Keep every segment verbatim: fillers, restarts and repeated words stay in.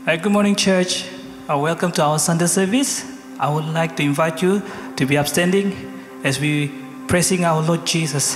Hi, good morning, church. Uh, welcome to our Sunday service. I would like to invite you to be upstanding as we praising our Lord Jesus.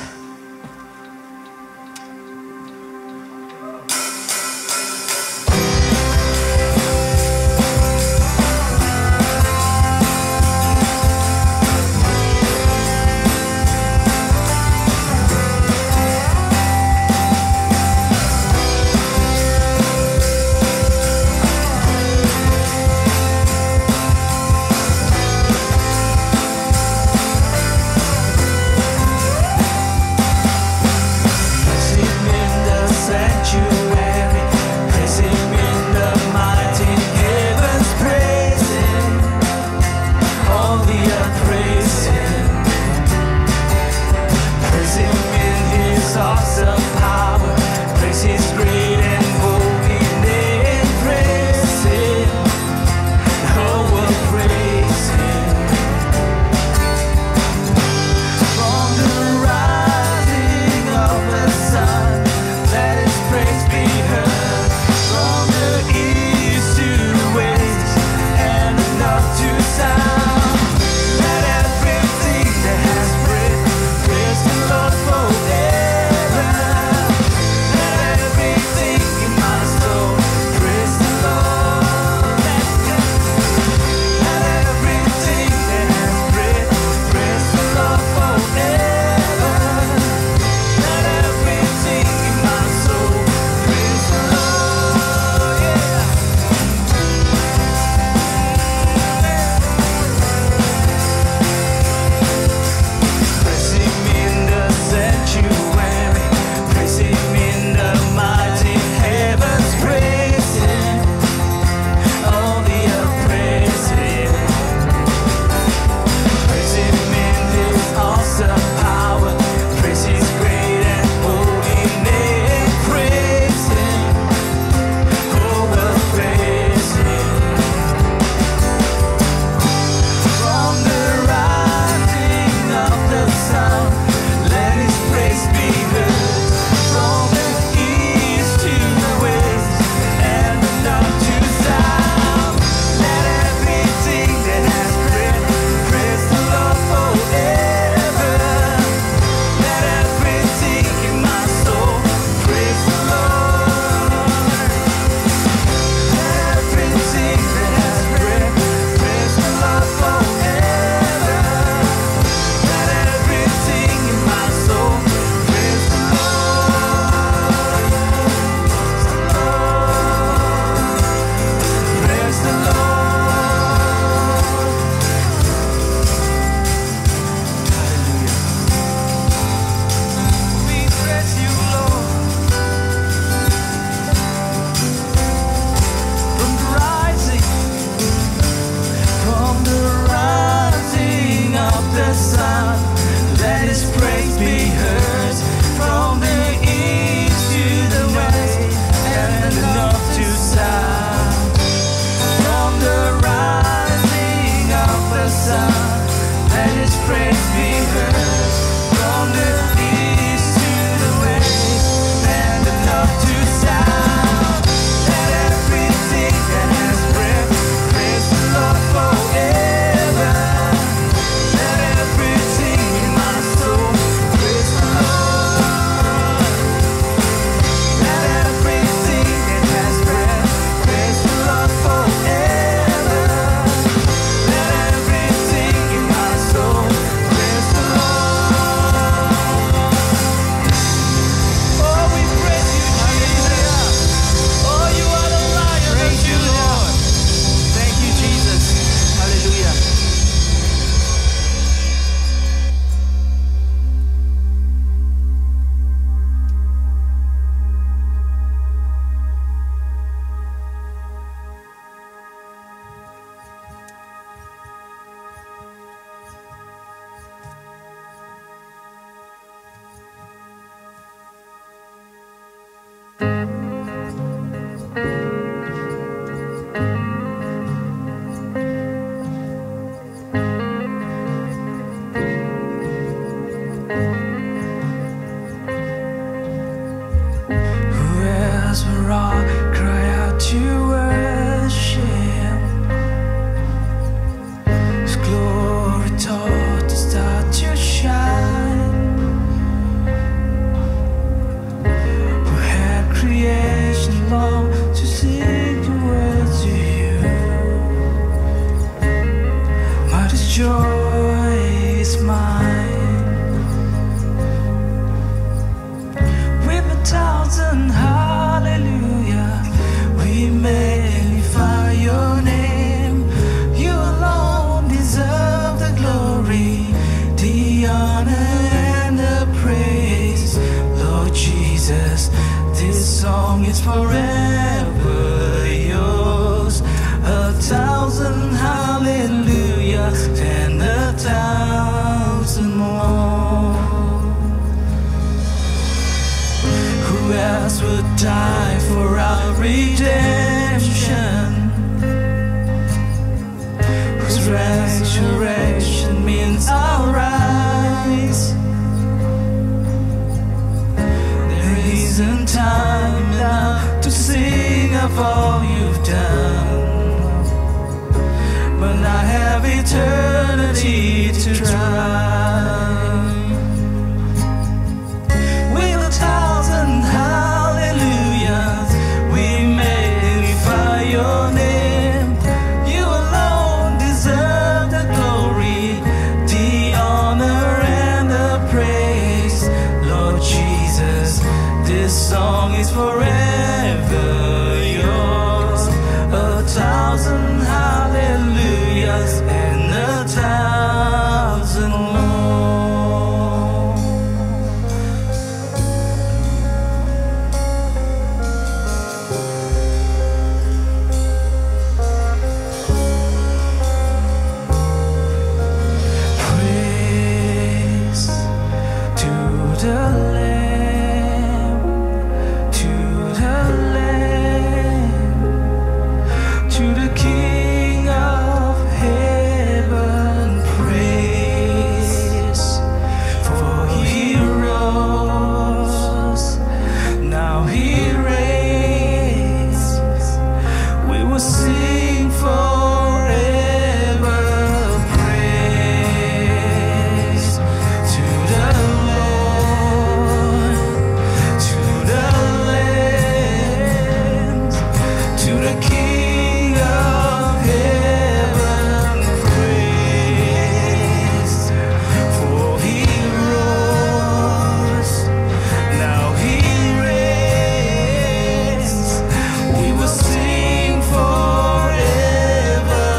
song is forever yours. A thousand hallelujahs and a thousand more. Who else would die for our redemption? Whose resurrection means our rise. There isn't time now to sing of all you've done, but I have eternity to try. With a thousand hallelujahs, we magnify your name. You alone deserve the glory, the honor and the praise. Lord Jesus, this song is forever yours. A thousand hallelujahs and a thousand more. Praise to the Lamb, to the Lamb, to the King of heaven. Praise, for he rose, now he reigns. We will sing forever. Praise to the Lord, to the Lamb, to the King of heaven. Praise, for he rose, now he reigns. We will sing forever.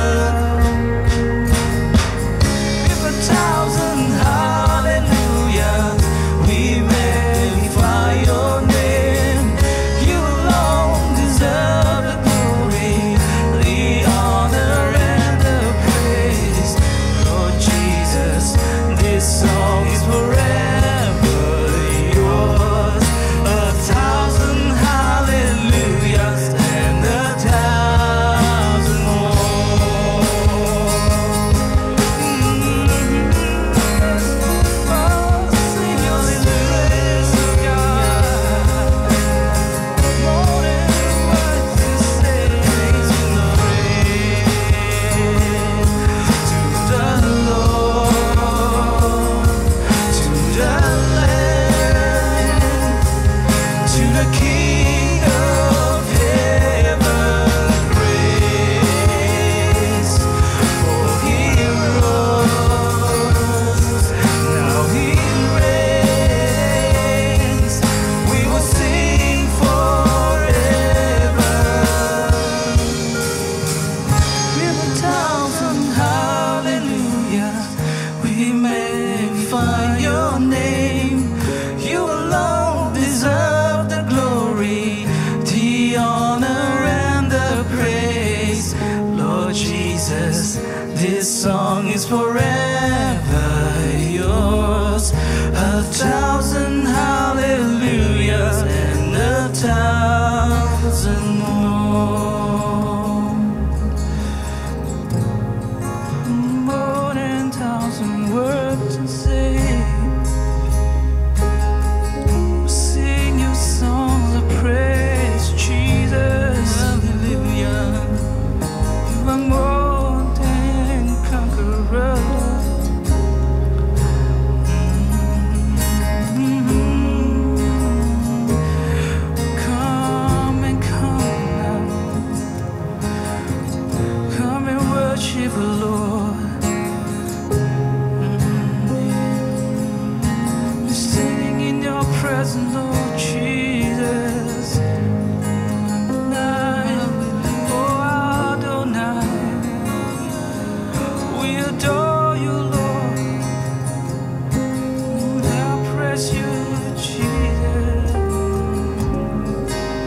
With a thousand hallelujahs, we magnify your name. You alone deserve the glory, the honor and the praise. Lord Jesus, this song is forever yours. A thousand hallelujahs and a thousand more. Oh, sing hallelujahs to God. More than words to say, praise and praise to the Lord, to the Lamb, to the King of heaven. Praise, for he rose, now he reigns. We will sing forever. With a thousand hallelujahs, we magnify your name. You alone deserve the glory, the honor and the praise. Lord Jesus, this song is forever yours. A thousand hallelujahs and a thousand more. More than thousand words to say. Sing your songs of praise, Jesus. Hallelujah. You are more than conqueror. Come and come now. Come and worship the Lord. We're sitting in your presence, Lord Jesus. Adonai, oh Adonai, we adore you, Lord. I praise you, Jesus.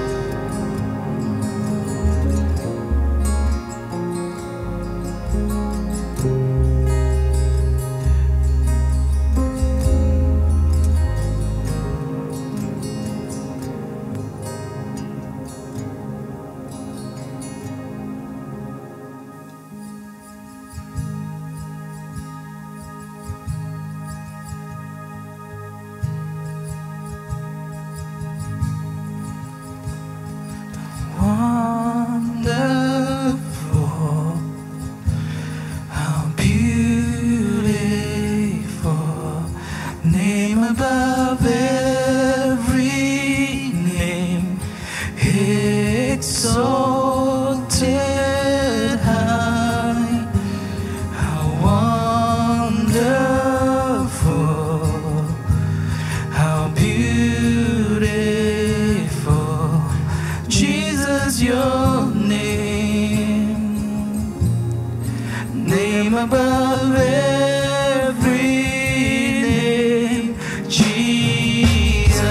above every name, Jesus.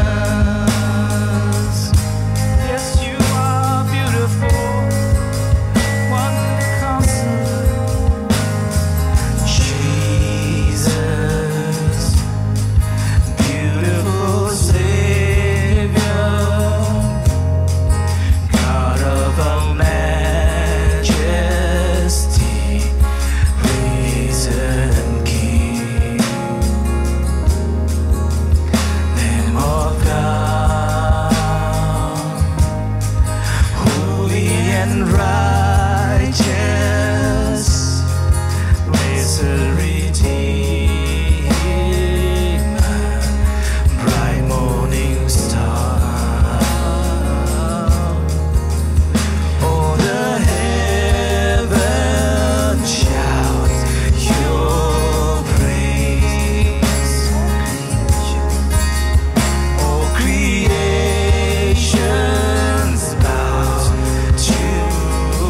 Yes, you are beautiful, wonderful Counselor. Jesus, beautiful Savior, God of all majesty, risen King, Lamb of God, holy and righteous, blessed Redeemer, bright morning star. Oh, the heavens shout your praise. All creations bow to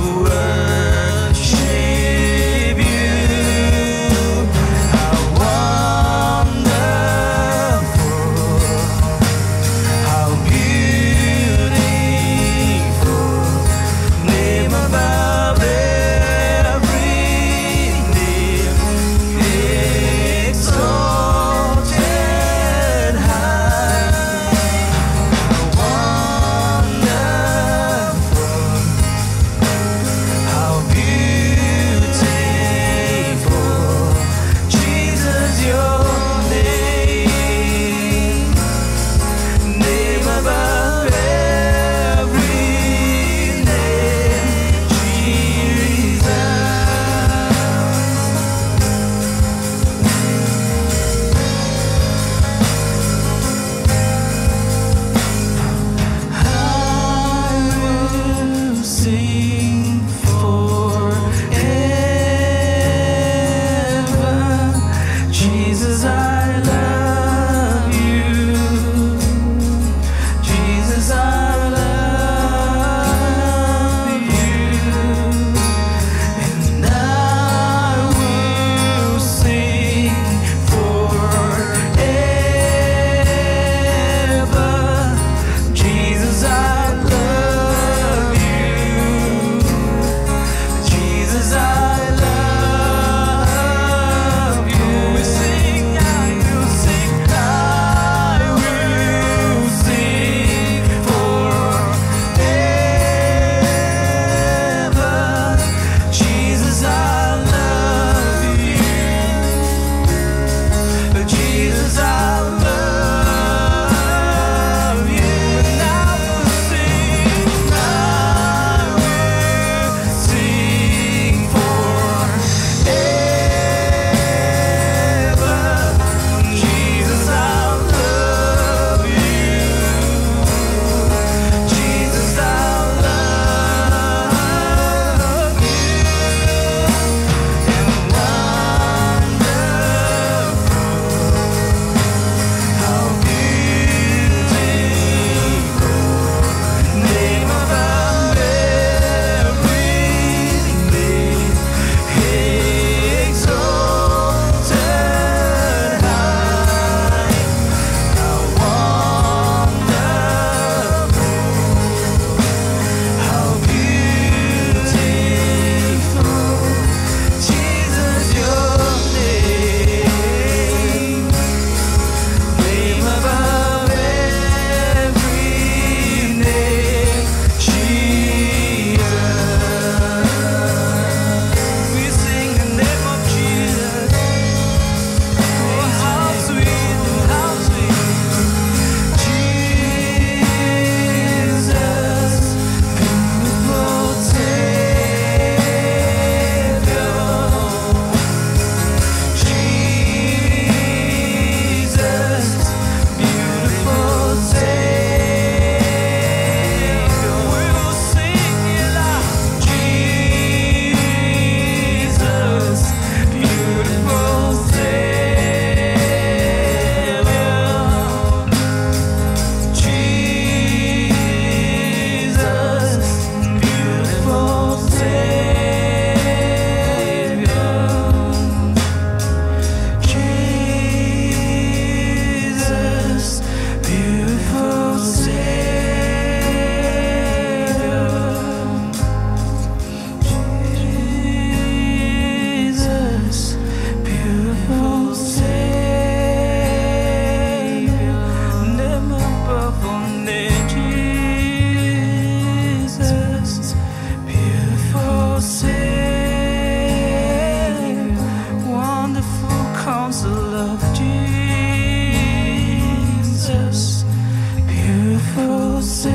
say